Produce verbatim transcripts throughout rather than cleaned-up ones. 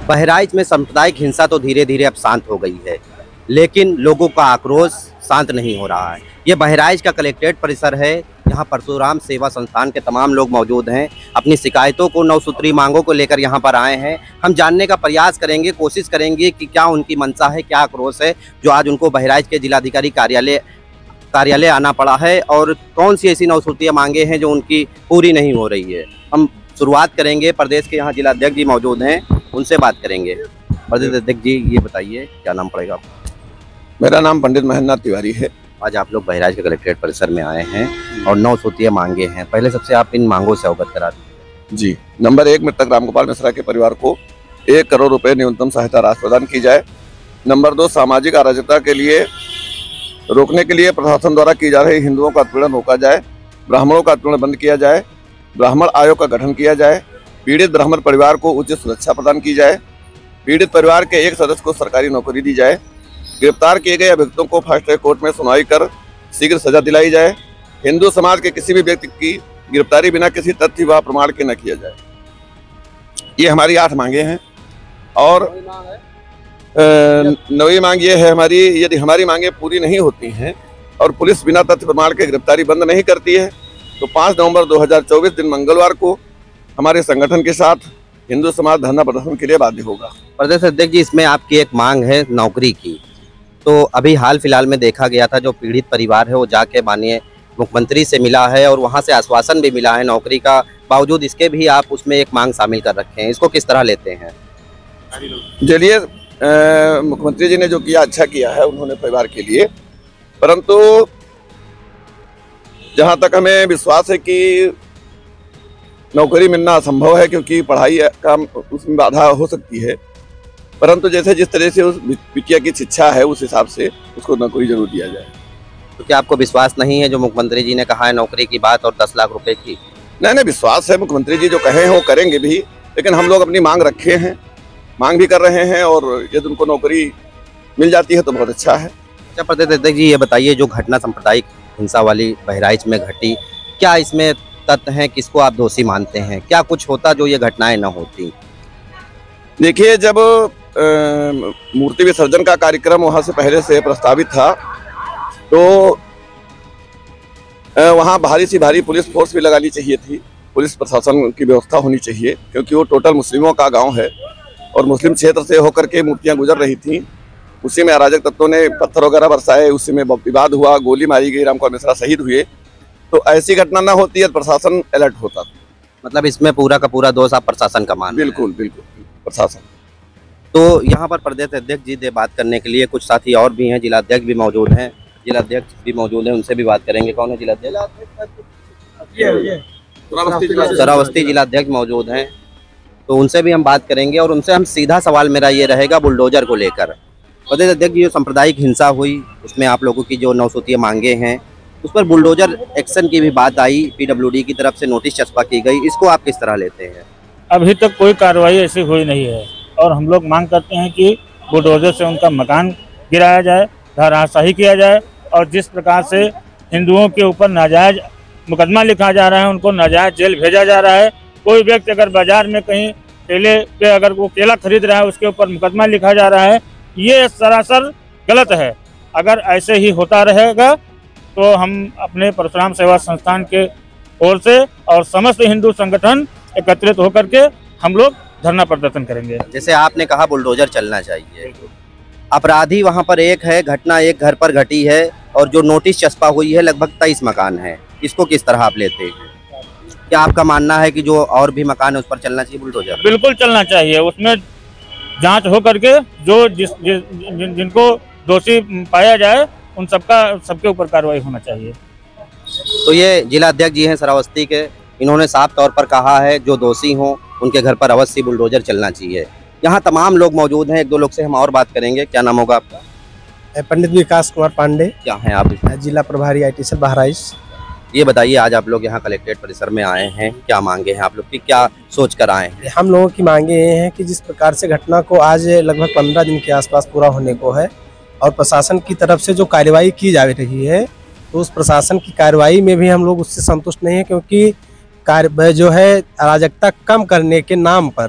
बहराइच में सांप्रदायिक हिंसा तो धीरे धीरे अब शांत हो गई है, लेकिन लोगों का आक्रोश शांत नहीं हो रहा है। ये बहराइच का कलेक्ट्रेट परिसर है। यहाँ परशुराम सेवा संस्थान के तमाम लोग मौजूद हैं। अपनी शिकायतों को, नौ सूत्री मांगों को लेकर यहाँ पर आए हैं। हम जानने का प्रयास करेंगे, कोशिश करेंगे कि क्या उनकी मंशा है, क्या आक्रोश है जो आज उनको बहराइच के जिलाधिकारी कार्यालय कार्यालय आना पड़ा है, और कौन सी ऐसी नौ सूत्रीय मांगे हैं जो उनकी पूरी नहीं हो रही है। हम शुरुआत करेंगे, प्रदेश के यहाँ जिलाध्यक्ष जी मौजूद हैं, उनसे बात करेंगे। प्रदेश अध्यक्ष जी, ये बताइए क्या नाम पड़ेगा आपका? मेरा नाम पंडित महेंद्र तिवारी है। आज आप लोग बहराइच के कलेक्ट्रेट परिसर में आए हैं और नौ सूत्रीय मांगे हैं। पहले सबसे आप इन मांगों से अवगत करा दीजिए। जी, नंबर एक, मृतक रामगोपाल मिश्रा के परिवार को एक करोड़ रुपए न्यूनतम सहायता राशि प्रदान की जाए। नंबर दो, सामाजिक अराजकता के लिए रोकने के लिए प्रशासन द्वारा की जा रही हिंदुओं का उत्पीड़न रोका जाए। ब्राह्मणों का उत्पीड़न बंद किया जाए। ब्राह्मण आयोग का गठन किया जाए। पीड़ित ब्राह्मण परिवार को उचित सुरक्षा प्रदान की जाए। पीड़ित परिवार के एक सदस्य को सरकारी नौकरी दी जाए। गिरफ्तार किए गए अभियुक्तों को फास्ट ट्रैक कोर्ट में सुनवाई कर शीघ्र सजा दिलाई जाए। हिंदू समाज के किसी भी व्यक्ति की गिरफ्तारी बिना किसी तथ्य व प्रमाण के न किया जाए। ये हमारी आठ मांगे हैं। और नवी मांग ये है हमारी, यदि हमारी मांगे पूरी नहीं होती हैं और पुलिस बिना तथ्य प्रमाण के गिरफ्तारी बंद नहीं करती है तो पाँच नवंबर दो हज़ार चौबीस दिन मंगलवार को हमारे संगठन के साथ हिंदू समाज धरना प्रदर्शन के लिए बाध्य होगा। प्रदेश अध्यक्ष जी, इसमें आपकी एक मांग है नौकरी की। तो अभी हाल फिलहाल में देखा गया था, जो पीड़ित परिवार है वो जाके माननीय मुख्यमंत्री से मिला है और वहाँ से आश्वासन भी मिला है नौकरी का, बावजूद इसके भी आप उसमें एक मांग शामिल कर रखे हैं। इसको किस तरह लेते हैं? चलिए, मुख्यमंत्री जी ने जो किया अच्छा किया है उन्होंने परिवार के लिए, परंतु जहाँ तक हमें विश्वास है कि नौकरी मिलना असंभव है, क्योंकि पढ़ाई का उसमें बाधा हो सकती है, परंतु जैसे जिस तरह से उस बिटिया की शिक्षा है उस हिसाब से उसको नौकरी जरूर दिया जाए। तो क्या आपको विश्वास नहीं है जो मुख्यमंत्री जी ने कहा है नौकरी की बात और दस लाख रुपए की? नहीं नहीं, विश्वास है। मुख्यमंत्री जी जो कहे हैं वो करेंगे भी, लेकिन हम लोग अपनी मांग रखे हैं, मांग भी कर रहे हैं, और यदि उनको नौकरी मिल जाती है तो बहुत अच्छा है। अच्छा प्रदेश अध्यक्ष जी, ये बताइए, जो घटना सांप्रदायिक हिंसा वाली बहराइच में घटी, क्या इसमें तथ्य हैं? किसको आप दोषी मानते हैं? क्या कुछ होता जो ये घटनाएं न होती? देखिए, जब आ, मूर्ति विसर्जन का कार्यक्रम वहाँ से पहले से प्रस्तावित था तो आ, वहाँ भारी सी भारी पुलिस फोर्स भी लगानी चाहिए थी। पुलिस प्रशासन की व्यवस्था होनी चाहिए, क्योंकि वो टोटल मुस्लिमों का गांव है और मुस्लिम क्षेत्र से होकर के मूर्तियां गुजर रही थी। उसी में अराजक तत्वों ने पत्थर वगैरह बरसाए, उसी में विवाद हुआ, गोली मारी गई, रामगोपाल मिश्रा शहीद हुए। तो ऐसी घटना ना होती है, प्रशासन अलर्ट होता था। मतलब इसमें पूरा का पूरा दोष आप प्रशासन का मान? बिल्कुल बिल्कुल, प्रशासन। तो यहाँ पर प्रदेश अध्यक्ष जी से बात करने के लिए कुछ साथी और भी हैं, जिलाध्यक्ष भी मौजूद हैं, जिलाध्यक्ष भी मौजूद हैं, उनसे भी बात करेंगे। कौन है जिलाध्यक्ष? श्रावस्ती जिलाध्यक्ष मौजूद हैं, तो उनसे भी हम बात करेंगे। और उनसे हम सीधा सवाल मेरा ये रहेगा बुलडोजर को लेकर। प्रदेश अध्यक्ष जी, जो सांप्रदायिक हिंसा हुई उसमें आप लोगों की जो नौ सूत्रीय मांगे हैं उस पर बुलडोजर एक्शन की भी बात आई, पीडब्ल्यूडी की तरफ से नोटिस चस्पा की गई, इसको आप किस तरह लेते हैं? अभी तक कोई कार्रवाई ऐसी हुई नहीं है और हम लोग मांग करते हैं कि बुलडोजर से उनका मकान गिराया जाए, धराशाही किया जाए, और जिस प्रकार से हिंदुओं के ऊपर नाजायज मुकदमा लिखा जा रहा है, उनको नाजायज जेल भेजा जा रहा है। कोई व्यक्ति अगर बाजार में कहीं केले पे अगर वो केला खरीद रहा है उसके ऊपर मुकदमा लिखा जा रहा है, ये सरासर गलत है। अगर ऐसे ही होता रहेगा तो हम अपने परशुराम सेवा संस्थान के ओर से और समस्त हिंदू संगठन एकत्रित होकर के हम लोग धरना प्रदर्शन करेंगे। जैसे आपने कहा बुलडोजर चलना चाहिए, अपराधी वहां पर एक है, घटना एक घर पर घटी है और जो नोटिस चस्पा हुई है लगभग तेईस मकान है, इसको किस तरह आप लेते हैं? क्या आपका मानना है कि जो और भी मकान है उस पर चलना चाहिए बुलडोजर? बिल्कुल चलना चाहिए, उसमें जांच हो करके जो जिस जिस जिन, जिनको दोषी पाया जाए उन सबका सबके ऊपर कार्रवाई होना चाहिए। तो ये जिला अध्यक्ष जी हैं श्रावस्ती के, इन्होंने साफ तौर पर कहा है जो दोषी हों उनके घर पर अवश्य बुलडोजर चलना चाहिए। यहाँ तमाम लोग मौजूद हैं, एक दो लोग से हम और बात करेंगे। क्या नाम होगा आपका? पंडित विकास कुमार पांडे। क्या हैं आप? जिला प्रभारी आई टी सेल बहराइच। ये बताइए, आज आप लोग यहाँ कलेक्ट्रेट परिसर में आए हैं, क्या मांगे हैं आप लोग की, क्या सोच कर आए हैं? हम लोगों की मांगे ये हैं कि जिस प्रकार से घटना को आज लगभग पंद्रह दिन के आसपास पूरा होने को है और प्रशासन की तरफ से जो कार्रवाई की जा रही है, तो उस प्रशासन की कार्रवाई में भी हम लोग उससे संतुष्ट नहीं है, क्योंकि कार्य जो है अराजकता कम करने के नाम पर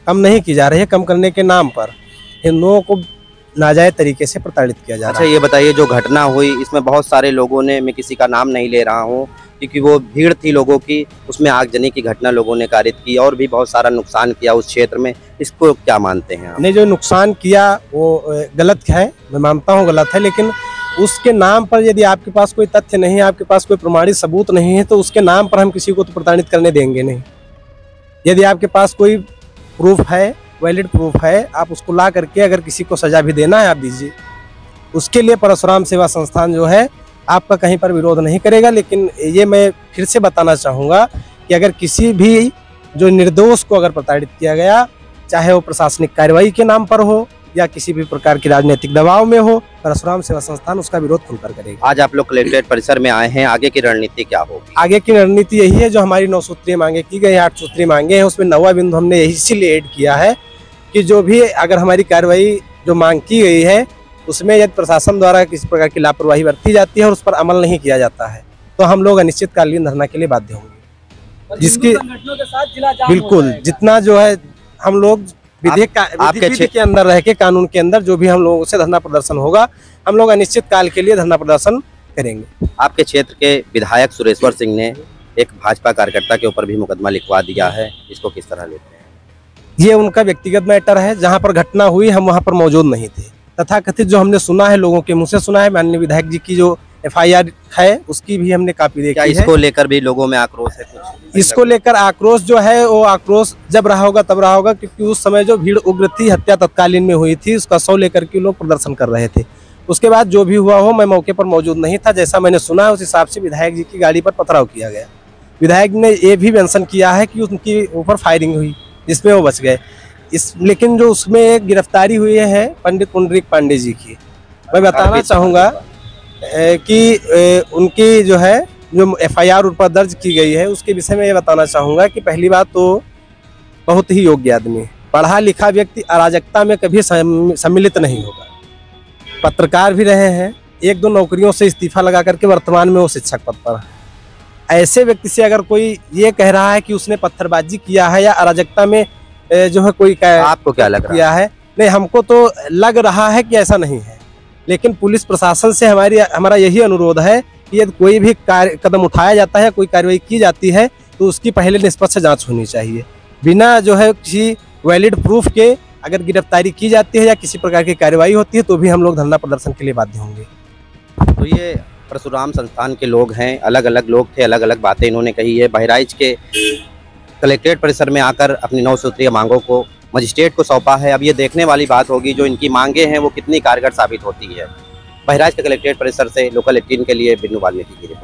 कम नहीं की जा रही है। कम करने के नाम पर हिंदुओं को नाजायज तरीके से प्रताड़ित किया जा रहा अच्छा, है। ये बताइए, जो घटना हुई इसमें बहुत सारे लोगों ने, मैं किसी का नाम नहीं ले रहा हूँ क्योंकि वो भीड़ थी लोगों की, उसमें आगजनी की घटना लोगों ने कारित की और भी बहुत सारा नुकसान किया उस क्षेत्र में। इसको क्या मानते हैं आप? ने जो नुकसान किया वो गलत है, मैं मानता हूँ गलत है, लेकिन उसके नाम पर यदि आपके पास कोई तथ्य नहीं है, आपके पास कोई प्रमाणित सबूत नहीं है, तो उसके नाम पर हम किसी को तो प्रताड़ित करने देंगे नहीं। यदि आपके पास कोई प्रूफ है, वैलिड प्रूफ है, आप उसको ला करके अगर किसी को सजा भी देना है आप दीजिए। उसके लिए परशुराम सेवा संस्थान जो है आपका कहीं पर विरोध नहीं करेगा। लेकिन ये मैं फिर से बताना चाहूँगा कि अगर किसी भी जो निर्दोष को अगर प्रताड़ित किया गया, चाहे वो प्रशासनिक कार्रवाई के नाम पर हो या किसी भी प्रकार की राजनीतिक दबाव में हो, परशुराम सेवा संस्थान उसका विरोध खुलकर करेगा। आज आप लोग कलेक्ट्रेट परिसर में आए हैं, आगे की रणनीति क्या होगी? आगे की रणनीति यही है, जो हमारी नौ सूत्रीय मांगे की गई, आठ सूत्रीय मांगे हैं, उसमें नौवा बिंदु हमने इसीलिए ऐड किया है कि जो भी अगर हमारी कार्रवाई जो मांग की गई है उसमें यदि प्रशासन द्वारा किसी प्रकार की लापरवाही बरती जाती है और उस पर अमल नहीं किया जाता है तो हम लोग अनिश्चितकालीन धरना के लिए बाध्य होंगे। जिसकी बिल्कुल जितना जो है हम लोग विधि का आपके विधि के अंदर रह के, कानून के अंदर जो भी हम लोगों से धरना प्रदर्शन होगा, हम लोग अनिश्चित काल के लिए धरना प्रदर्शन करेंगे। आपके क्षेत्र के विधायक सुरेश्वर सिंह ने एक भाजपा कार्यकर्ता के ऊपर भी मुकदमा लिखवा दिया है, इसको किस तरह लेते हैं? ये उनका व्यक्तिगत मैटर है। जहाँ पर घटना हुई हम वहाँ पर मौजूद नहीं थे। तथाकथित जो हमने सुना है, लोगों के मुंह से सुना है, माननीय विधायक जी की जो एफ आई आर है उसकी भी हमने कापी देखी है। इसको लेकर भी लोगों में आक्रोश है कुछ? इसको लेकर आक्रोश जो है वो आक्रोश जब रहा होगा तब रहा होगा, क्योंकि उस समय जो भीड़ उग्र थी, हत्या तत्कालीन में हुई थी, उसका शव लेकर के लोग प्रदर्शन कर रहे थे। उसके बाद जो भी हुआ हो, मैं मौके पर मौजूद नहीं था। जैसा मैंने सुना है उस हिसाब से विधायक जी की गाड़ी पर पथराव किया गया। विधायक ने ये भी मेंशन किया है कि उनकी ऊपर फायरिंग हुई जिसमें वो बच गए। इस लेकिन जो उसमें एक गिरफ्तारी हुई है पंडित पुंडरीक पांडे जी की, मैं बताना चाहूँगा कि उनकी जो है जो एफ आई आर उन पर दर्ज की गई है उसके विषय में ये बताना चाहूँगा कि पहली बात तो बहुत ही योग्य आदमी, पढ़ा लिखा व्यक्ति अराजकता में कभी सम्मिलित नहीं होगा। पत्रकार भी रहे हैं, एक दो नौकरियों से इस्तीफा लगा करके वर्तमान में वो शिक्षक पद पर है। ऐसे व्यक्ति से अगर कोई ये कह रहा है कि उसने पत्थरबाजी किया है या अराजकता में जो है कोई आपको क्या लग रहा है? नहीं, हमको तो लग रहा है कि ऐसा नहीं है। लेकिन पुलिस प्रशासन से हमारी हमारा यही अनुरोध है कि यदि कोई भी कार्य कदम उठाया जाता है, कोई कार्रवाई की जाती है तो उसकी पहले निष्पक्ष जांच होनी चाहिए। बिना जो है किसी वैलिड प्रूफ के अगर गिरफ्तारी की जाती है या किसी प्रकार की कार्रवाई होती है तो भी हम लोग धरना प्रदर्शन के लिए बाध्य होंगे। तो ये परशुराम संस्थान के लोग हैं, अलग अलग लोग थे, अलग अलग बातें इन्होंने कही है। बहराइच के कलेक्ट्रेट परिसर में आकर अपनी नौ सूत्रीय मांगों को मजिस्ट्रेट को सौंपा है। अब ये देखने वाली बात होगी जो इनकी मांगे हैं वो कितनी कारगर साबित होती है। बहराइच के कलेक्ट्रेट परिसर से लोकल अठारह के लिए बिन्नू वाल्मीकि की रिपोर्ट।